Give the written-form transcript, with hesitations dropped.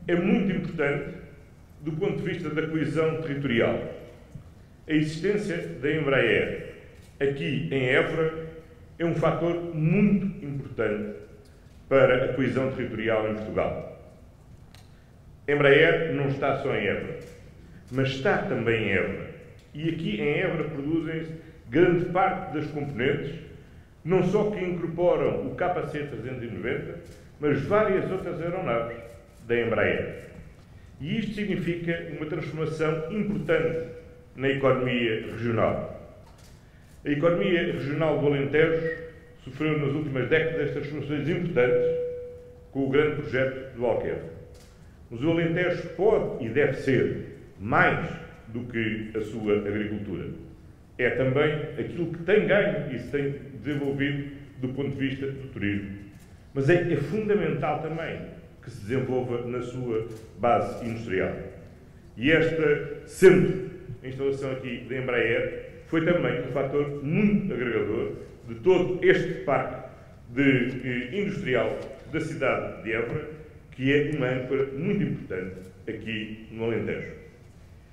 é muito importante do ponto de vista da coesão territorial. A existência da Embraer aqui em Évora é um fator muito importante para a coesão territorial em Portugal. A Embraer não está só em Évora, mas está também em Évora. E aqui em Évora produzem-se grande parte das componentes, não só que incorporam o KC-390, mas várias outras aeronaves da Embraer. E isto significa uma transformação importante na economia regional. A economia regional do Alentejo sofreu nas últimas décadas transformações importantes com o grande projeto do Alqueva. Mas o Alentejo pode e deve ser mais do que a sua agricultura. É também aquilo que tem ganho e se tem desenvolvido do ponto de vista do turismo. Mas é fundamental também que se desenvolva na sua base industrial. E esta sempre instalação aqui da Embraer foi também um fator muito agregador de todo este parque industrial da cidade de Évora, que é uma âncora muito importante aqui no Alentejo.